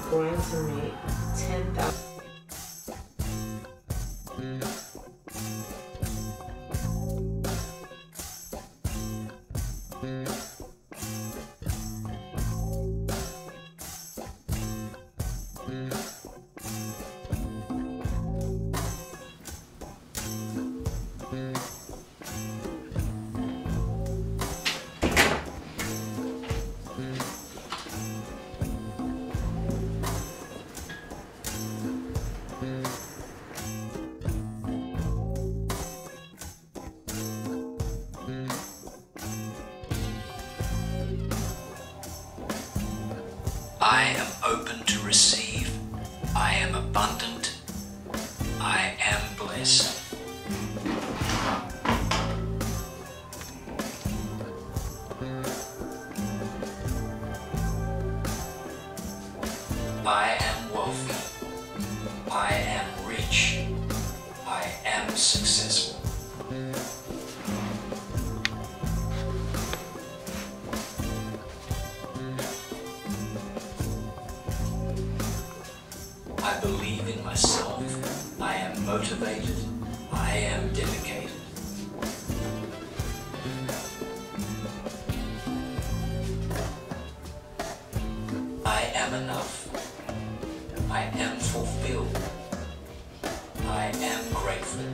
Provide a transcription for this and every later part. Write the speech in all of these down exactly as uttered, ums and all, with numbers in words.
going to make ten thousand. I am open to receive. I am abundant. I am blessed. I am wealthy. I am rich. I am successful. I believe in myself. I am motivated. I am dedicated. I am enough. I am fulfilled. I am grateful.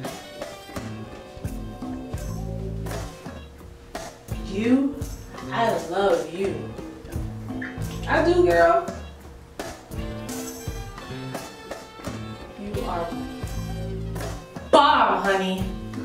You, I love you. I do, girl. You are bomb, honey.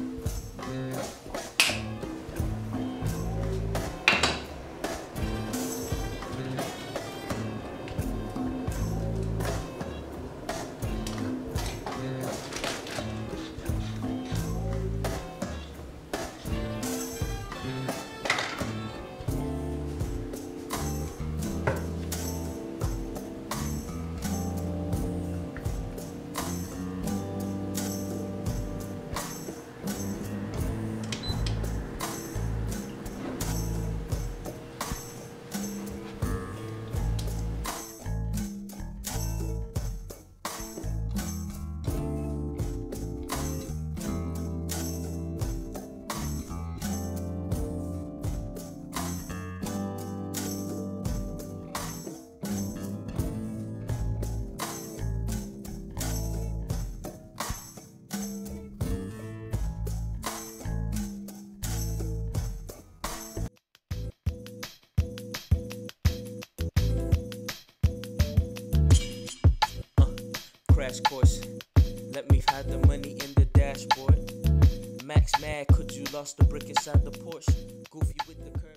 Crash course, let me hide the money in the dashboard. Max mad, could you lost the brick inside the Porsche? Goofy with the curve.